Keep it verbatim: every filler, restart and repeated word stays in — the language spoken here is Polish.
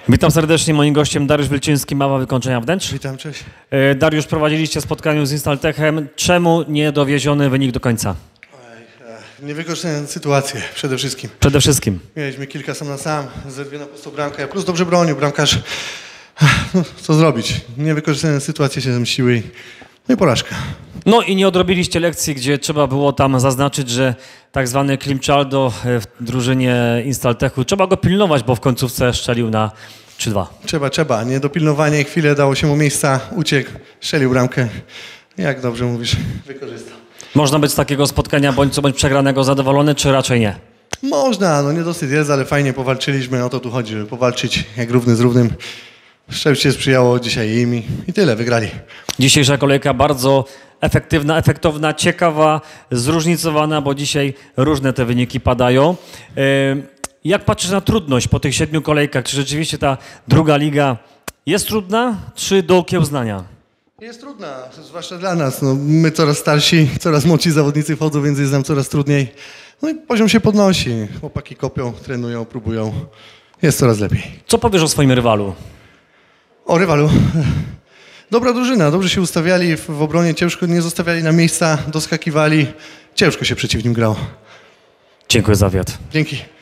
Witam serdecznie, moim gościem Dariusz Wilczyński, Mała Wykończenia Wnętrz. Witam, cześć. Dariusz, prowadziliście spotkanie z Instaltechem. Czemu nie dowieziony wynik do końca? Niewykorzystane sytuacje przede wszystkim. Przede wszystkim. Mieliśmy kilka sam na sam, ze dwie na pustą bramkę, plus dobrze bronił bramkarz. No, co zrobić? Niewykorzystane sytuacje się zemściły i, no i porażka. No i nie odrobiliście lekcji, gdzie trzeba było tam zaznaczyć, że tak zwany Klimczaldo w drużynie Instaltechu, trzeba go pilnować, bo w końcówce strzelił na trzy dwa. Trzeba, trzeba. Niedopilnowanie, chwilę dało się mu miejsca, uciekł, strzelił bramkę. Jak dobrze mówisz, wykorzystał. Można być z takiego spotkania bądź co bądź przegranego zadowolony, czy raczej nie? Można, no niedosyt jest, ale fajnie powalczyliśmy, o to tu chodzi, żeby powalczyć jak równy z równym. Szczęście sprzyjało dzisiaj im i, i tyle, wygrali. Dzisiejsza kolejka bardzo efektywna, efektowna, ciekawa, zróżnicowana, bo dzisiaj różne te wyniki padają. Jak patrzysz na trudność po tych siedmiu kolejkach? Czy rzeczywiście ta druga liga jest trudna, czy do okiełznania? Jest trudna, zwłaszcza dla nas. No, my coraz starsi, coraz młodsi zawodnicy wchodzą, więc jest nam coraz trudniej. No i poziom się podnosi. Chłopaki kopią, trenują, próbują. Jest coraz lepiej. Co powiesz o swoim rywalu? O rywalu. Dobra drużyna, dobrze się ustawiali w, w obronie, ciężko nie zostawiali na miejsca, doskakiwali. Ciężko się przeciw nim grało. Dziękuję za wywiad. Dzięki.